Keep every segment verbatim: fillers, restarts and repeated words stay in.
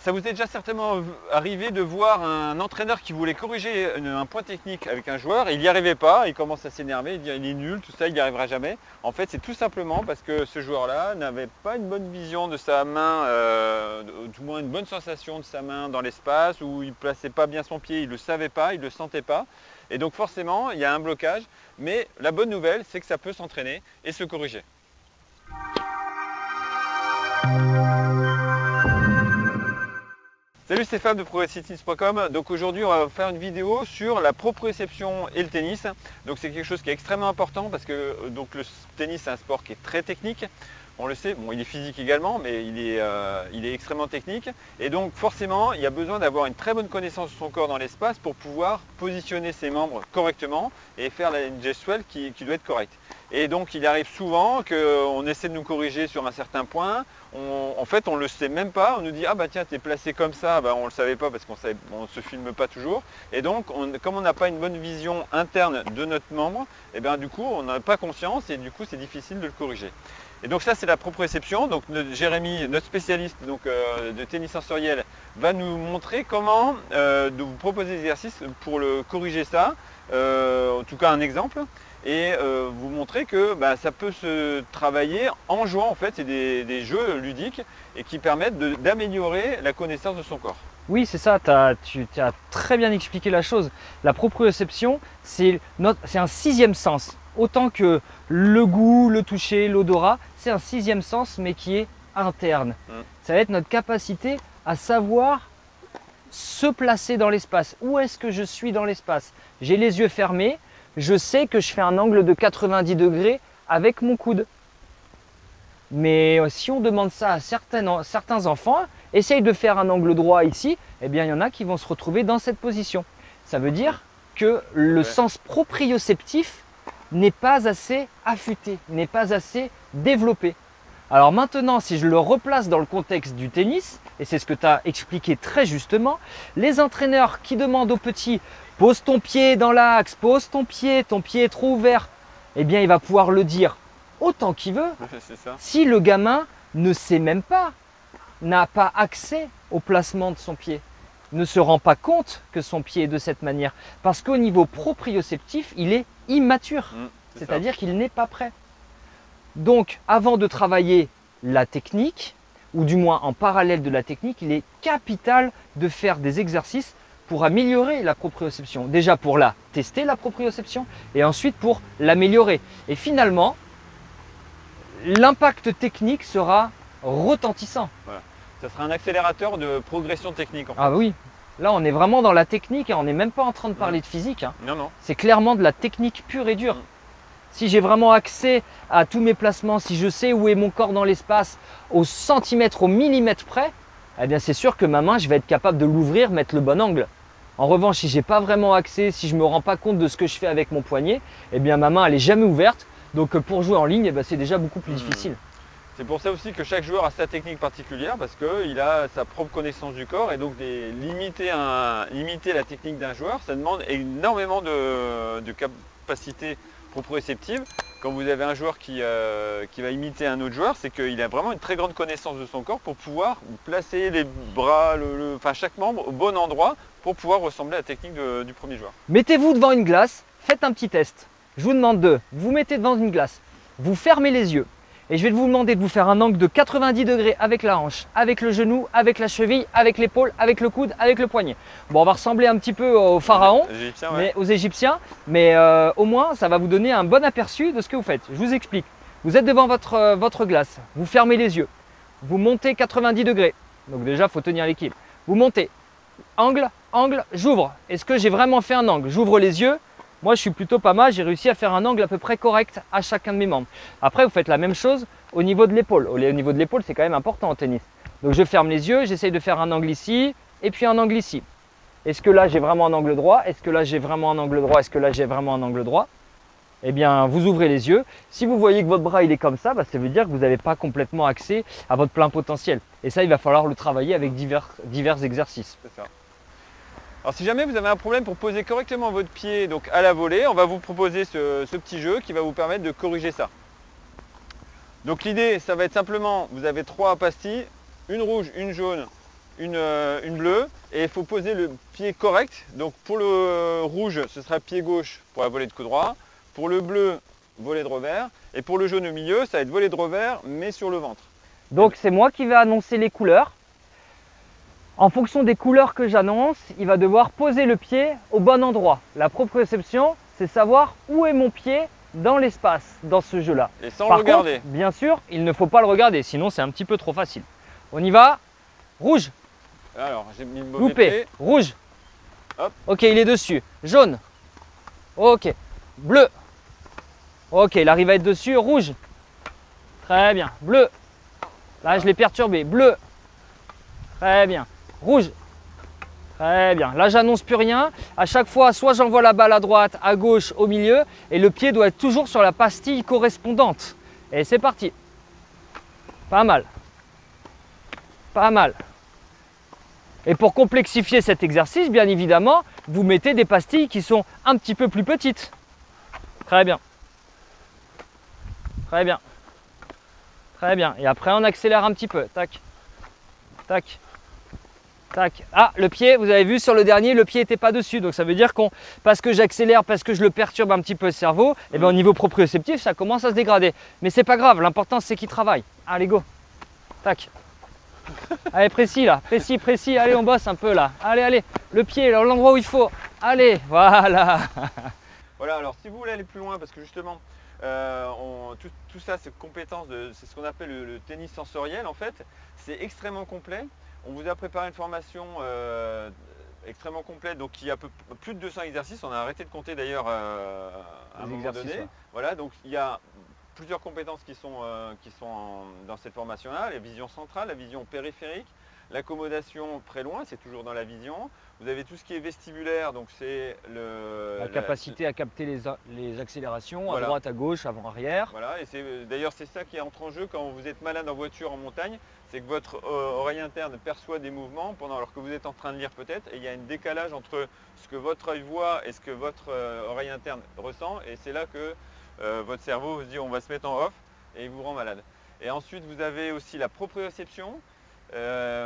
ça vous est déjà certainement arrivé de voir un entraîneur qui voulait corriger un point technique avec un joueur, et il n'y arrivait pas, il commence à s'énerver, il dit il est nul, tout ça, il n'y arrivera jamais. En fait, c'est tout simplement parce que ce joueur-là n'avait pas une bonne vision de sa main, euh, du moins une bonne sensation de sa main dans l'espace, ou il ne plaçait pas bien son pied, il ne le savait pas, il ne le sentait pas. Et donc forcément, il y a un blocage, mais la bonne nouvelle, c'est que ça peut s'entraîner et se corriger. Salut, c'est Fab de progressive tennis point com. Donc aujourd'hui on va faire une vidéo sur la proprioception et le tennis. Donc c'est quelque chose qui est extrêmement important parce que donc, le tennis c'est un sport qui est très technique. On le sait, bon, il est physique également, mais il est, euh, il est extrêmement technique. Et donc forcément, il y a besoin d'avoir une très bonne connaissance de son corps dans l'espace pour pouvoir positionner ses membres correctement et faire la gestuelle qui, qui doit être correcte. Et donc il arrive souvent qu'on essaie de nous corriger sur un certain point. On, en fait, on ne le sait même pas. On nous dit « Ah bah tiens, tu es placé comme ça. Ben, » On ne le savait pas parce qu'on ne se filme pas toujours. Et donc, on, comme on n'a pas une bonne vision interne de notre membre, et bien, du coup, on n'a pas conscience et du coup, c'est difficile de le corriger. Et donc ça, c'est la proprioception. Donc notre, Jérémy, notre spécialiste donc, euh, de tennis sensoriel, va nous montrer comment euh, de vous proposer des exercices pour le corriger ça. Euh, en tout cas, un exemple. Et euh, vous montrer que bah, ça peut se travailler en jouant. En fait, c'est des, des jeux ludiques et qui permettent d'améliorer la connaissance de son corps. Oui, c'est ça, as, tu as très bien expliqué la chose. La proprioception, c'est un sixième sens. Autant que le goût, le toucher, l'odorat, c'est un sixième sens, mais qui est interne. Mmh. Ça va être notre capacité à savoir se placer dans l'espace. Où est-ce que je suis dans l'espace? J'ai les yeux fermés, je sais que je fais un angle de quatre-vingt-dix degrés avec mon coude. Mais si on demande ça à certains, certains enfants, essaye de faire un angle droit ici, eh bien il y en a qui vont se retrouver dans cette position. Ça veut dire que le ouais. sens proprioceptif n'est pas assez affûté, n'est pas assez développé. Alors maintenant, si je le replace dans le contexte du tennis, et c'est ce que tu as expliqué très justement, les entraîneurs qui demandent aux petits « pose ton pied dans l'axe, pose ton pied, ton pied est trop ouvert », eh bien il va pouvoir le dire autant qu'il veut. Ça. Si le gamin ne sait même pas, n'a pas accès au placement de son pied, ne se rend pas compte que son pied est de cette manière, parce qu'au niveau proprioceptif, il est immature, mmh, c'est-à-dire qu'il n'est pas prêt. Donc, avant de travailler la technique, ou du moins en parallèle de la technique, il est capital de faire des exercices pour améliorer la proprioception. Déjà pour la tester, la proprioception, et ensuite pour l'améliorer. Et finalement, l'impact technique sera retentissant. Voilà. Ça sera un accélérateur de progression technique. En fait. Ah oui, là on est vraiment dans la technique, hein. On n'est même pas en train de parler mmh. de physique. Hein. Non, non. C'est clairement de la technique pure et dure. Mmh. Si j'ai vraiment accès à tous mes placements, si je sais où est mon corps dans l'espace, au centimètre, au millimètre près, eh bien c'est sûr que ma main, je vais être capable de l'ouvrir, mettre le bon angle. En revanche, si je n'ai pas vraiment accès, si je ne me rends pas compte de ce que je fais avec mon poignet, eh bien ma main, elle n'est jamais ouverte. Donc pour jouer en ligne, eh bien, c'est déjà beaucoup plus mmh. difficile. C'est pour ça aussi que chaque joueur a sa technique particulière parce qu'il a sa propre connaissance du corps et donc des, limiter, un, limiter la technique d'un joueur, ça demande énormément de, de capacité proprioceptive. Quand vous avez un joueur qui, euh, qui va imiter un autre joueur, c'est qu'il a vraiment une très grande connaissance de son corps pour pouvoir placer les bras, le, le, enfin chaque membre au bon endroit pour pouvoir ressembler à la technique de, du premier joueur. Mettez-vous devant une glace, faites un petit test. Je vous demande de vous mettez devant une glace, vous fermez les yeux et je vais vous demander de vous faire un angle de quatre-vingt-dix degrés avec la hanche, avec le genou, avec la cheville, avec l'épaule, avec le coude, avec le poignet. Bon, on va ressembler un petit peu aux pharaons, Égyptiens, ouais. mais aux Égyptiens, mais euh, au moins ça va vous donner un bon aperçu de ce que vous faites. Je vous explique. Vous êtes devant votre, euh, votre glace, vous fermez les yeux, vous montez quatre-vingt-dix degrés. Donc déjà, il faut tenir l'équilibre. Vous montez, angle, angle, j'ouvre. Est-ce que j'ai vraiment fait un angle? J'ouvre les yeux. Moi, je suis plutôt pas mal, j'ai réussi à faire un angle à peu près correct à chacun de mes membres. Après, vous faites la même chose au niveau de l'épaule. Au niveau de l'épaule, c'est quand même important en tennis. Donc, je ferme les yeux, j'essaye de faire un angle ici et puis un angle ici. Est-ce que là, j'ai vraiment un angle droit? Est-ce que là, j'ai vraiment un angle droit? Est-ce que là, j'ai vraiment un angle droit? Eh bien, vous ouvrez les yeux. Si vous voyez que votre bras, il est comme ça, bah, ça veut dire que vous n'avez pas complètement accès à votre plein potentiel. Et ça, il va falloir le travailler avec divers, divers exercices. C'est ça. Alors si jamais vous avez un problème pour poser correctement votre pied donc à la volée, on va vous proposer ce, ce petit jeu qui va vous permettre de corriger ça. Donc l'idée, ça va être simplement, vous avez trois pastilles, une rouge, une jaune une, euh, une bleue et il faut poser le pied correct. Donc pour le rouge, ce sera pied gauche pour la volée de coup droit. Pour le bleu, volée de revers. Et pour le jaune au milieu, ça va être volée de revers mais sur le ventre. Donc c'est moi qui vais annoncer les couleurs. En fonction des couleurs que j'annonce, il va devoir poser le pied au bon endroit. La proprioception, c'est savoir où est mon pied dans l'espace, dans ce jeu-là. Et sans Par le regarder. contre, bien sûr, il ne faut pas le regarder, sinon c'est un petit peu trop facile. On y va. Rouge. Alors, j'ai mis le mauvais Loupé. pied. Rouge. Hop. Ok, il est dessus. Jaune. Ok. Bleu. Ok, il arrive à être dessus. Rouge. Très bien. Bleu. Là, je l'ai perturbé. Bleu. Très bien. Rouge. Très bien. Là, j'annonce plus rien. À chaque fois, soit j'envoie la balle à droite, à gauche, au milieu, et le pied doit être toujours sur la pastille correspondante. Et c'est parti. Pas mal. Pas mal. Et pour complexifier cet exercice, bien évidemment, vous mettez des pastilles qui sont un petit peu plus petites. Très bien. Très bien. Très bien. Et après, on accélère un petit peu. Tac. Tac. Tac. Ah, le pied, vous avez vu sur le dernier, le pied n'était pas dessus. Donc ça veut dire qu'on, parce que j'accélère, parce que je le perturbe un petit peu le cerveau, et bien au niveau proprioceptif, ça commence à se dégrader. Mais c'est pas grave, l'important c'est qu'il travaille. Allez, go. Tac. Allez, précis là, précis, précis. Allez, on bosse un peu là. Allez, allez. Le pied, l'endroit où il faut. Allez, voilà. Voilà, alors si vous voulez aller plus loin, parce que justement, euh, on, tout, tout ça, c'est compétences, c'est ce qu'on appelle le, le tennis sensoriel en fait. C'est extrêmement complet. On vous a préparé une formation euh, extrêmement complète, donc qui a peu, plus de deux cents exercices. On a arrêté de compter d'ailleurs euh, à un moment donné. Ouais. Voilà, donc il y a plusieurs compétences qui sont, euh, qui sont en, dans cette formation-là. La vision centrale, la vision périphérique, l'accommodation très loin, c'est toujours dans la vision. Vous avez tout ce qui est vestibulaire, donc c'est le... La capacité la, à capter les, les accélérations, voilà. À droite, à gauche, avant, arrière. Voilà, et c'est d'ailleurs c'est ça qui entre en jeu quand vous êtes malade en voiture en montagne, c'est que votre euh, oreille interne perçoit des mouvements pendant alors que vous êtes en train de lire peut-être, et il y a un décalage entre ce que votre œil voit et ce que votre euh, oreille interne ressent, et c'est là que euh, votre cerveau se dit on va se mettre en off et il vous rend malade. Et ensuite vous avez aussi la proprioception. Euh,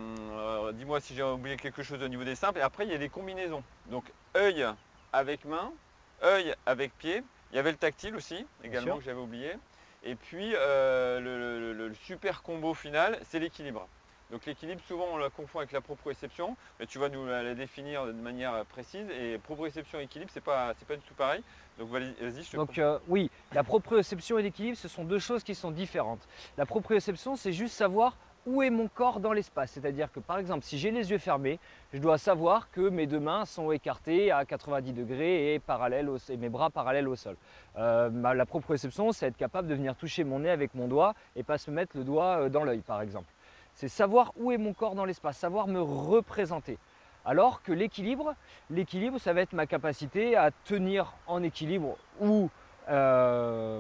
euh, dis-moi si j'ai oublié quelque chose au niveau des simples. Et après il y a des combinaisons, donc œil avec main, œil avec pied. Il y avait le tactile aussi également que j'avais oublié. Et puis euh, le, le, le super combo final, c'est l'équilibre. Donc l'équilibre, souvent on la confond avec la proprioception, mais tu vas nous la, la définir de manière précise. Et proprioception et équilibre, c'est pas, c'est pas du tout pareil. Donc vas-y, je te Donc euh, oui, la proprioception et l'équilibre, ce sont deux choses qui sont différentes. La proprioception, c'est juste savoir où est mon corps dans l'espace. C'est-à-dire que par exemple, si j'ai les yeux fermés, je dois savoir que mes deux mains sont écartées à quatre-vingt-dix degrés et, parallèles au, et mes bras parallèles au sol. Euh, la proprioception, c'est être capable de venir toucher mon nez avec mon doigt et pas se mettre le doigt dans l'œil par exemple. C'est savoir où est mon corps dans l'espace, savoir me représenter. Alors que l'équilibre, l'équilibre, ça va être ma capacité à tenir en équilibre ou euh,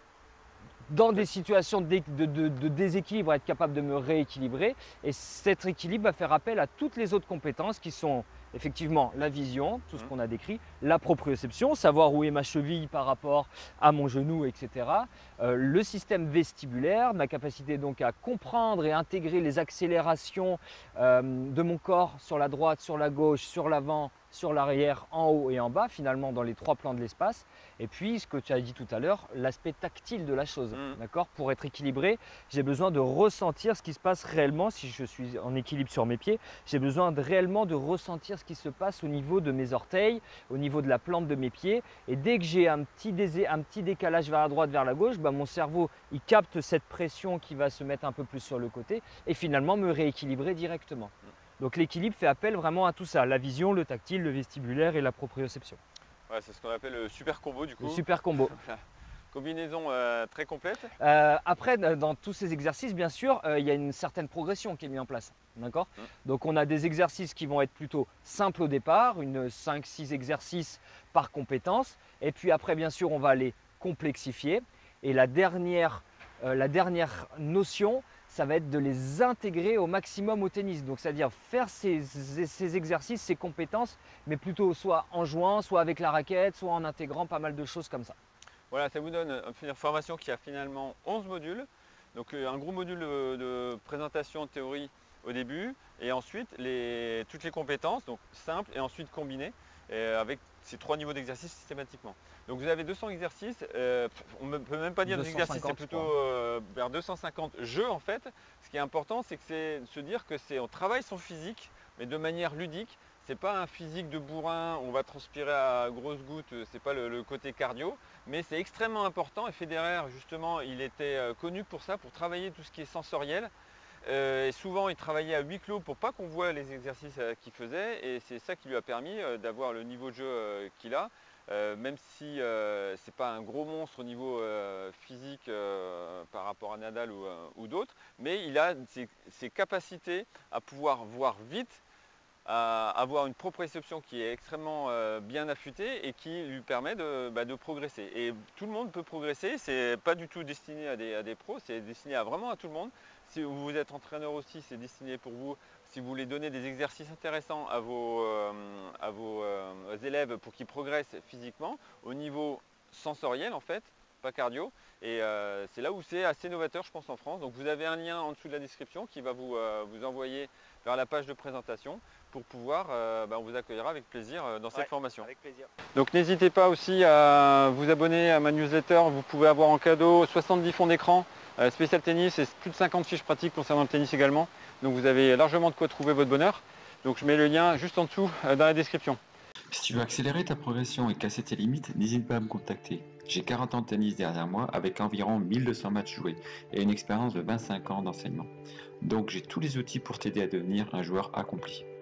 dans des situations de, de, de, de déséquilibre, être capable de me rééquilibrer. Et cet équilibre va faire appel à toutes les autres compétences qui sont effectivement la vision, tout ce qu'on a décrit, la proprioception, savoir où est ma cheville par rapport à mon genou, et cetera. Euh, le système vestibulaire, ma capacité donc à comprendre et intégrer les accélérations euh, de mon corps sur la droite, sur la gauche, sur l'avant, sur l'arrière, en haut et en bas, finalement dans les trois plans de l'espace. Et puis, ce que tu as dit tout à l'heure, l'aspect tactile de la chose. Mmh. D'accord ? Pour être équilibré, j'ai besoin de ressentir ce qui se passe réellement. Si je suis en équilibre sur mes pieds, j'ai besoin de réellement de ressentir ce qui se passe au niveau de mes orteils, au niveau de la plante de mes pieds. Et dès que j'ai un petit, désé, un petit décalage vers la droite, vers la gauche, bah, mon cerveau, il capte cette pression qui va se mettre un peu plus sur le côté et finalement me rééquilibrer directement. Donc l'équilibre fait appel vraiment à tout ça, la vision, le tactile, le vestibulaire et la proprioception. Ouais, c'est ce qu'on appelle le super combo du coup. Le super combo. Combinaison euh, très complète. Euh, après, dans tous ces exercices, bien sûr, euh, il y a une certaine progression qui est mise en place. D'accord ? mmh. Donc on a des exercices qui vont être plutôt simples au départ, une cinq six exercices par compétence. Et puis après, bien sûr, on va les complexifier. Et la dernière, euh, la dernière notion, ça va être de les intégrer au maximum au tennis. Donc, c'est-à-dire faire ces, ces exercices, ces compétences, mais plutôt soit en jouant, soit avec la raquette, soit en intégrant pas mal de choses comme ça. Voilà, ça vous donne une formation qui a finalement onze modules. Donc, un gros module de, de présentation, théorie au début, et ensuite les, toutes les compétences, donc simples et ensuite combinées, et avec ces trois niveaux d'exercice systématiquement. Donc vous avez deux cents exercices, euh, on ne peut même pas dire des exercices, c'est plutôt euh, vers deux cent cinquante jeux en fait. Ce qui est important, c'est que c'est de se dire que c'est on travaille son physique, mais de manière ludique. C'est pas un physique de bourrin, on va transpirer à grosses gouttes, c'est pas le, le côté cardio, mais c'est extrêmement important. Et Federer, justement, il était connu pour ça, pour travailler tout ce qui est sensoriel. Euh, et souvent, il travaillait à huis clos pour pas qu'on voit les exercices euh, qu'il faisait, et c'est ça qui lui a permis euh, d'avoir le niveau de jeu euh, qu'il a. Euh, même si euh, c'est pas un gros monstre au niveau euh, physique euh, par rapport à Nadal ou, euh, ou d'autres, mais il a ses, ses capacités à pouvoir voir vite, à avoir une proprioception qui est extrêmement euh, bien affûtée et qui lui permet de, bah, de progresser. Et tout le monde peut progresser, c'est pas du tout destiné à des, à des pros, c'est destiné à vraiment à tout le monde. Si vous êtes entraîneur aussi, c'est destiné pour vous. Si vous voulez donner des exercices intéressants à vos, euh, à vos euh, élèves pour qu'ils progressent physiquement, au niveau sensoriel en fait, pas cardio, et euh, c'est là où c'est assez novateur je pense en France. Donc vous avez un lien en dessous de la description qui va vous, euh, vous envoyer vers la page de présentation pour pouvoir, euh, bah, on vous accueillera avec plaisir dans cette ouais, formation. Avec plaisir. Donc n'hésitez pas aussi à vous abonner à ma newsletter, vous pouvez avoir en cadeau soixante-dix fonds d'écran euh, spécial tennis et plus de cinquante fiches pratiques concernant le tennis également. Donc vous avez largement de quoi trouver votre bonheur. Donc je mets le lien juste en dessous euh, dans la description. Si tu veux accélérer ta progression et casser tes limites, n'hésite pas à me contacter. J'ai quarante ans de tennis derrière moi avec environ mille deux cents matchs joués et une expérience de vingt-cinq ans d'enseignement. Donc j'ai tous les outils pour t'aider à devenir un joueur accompli.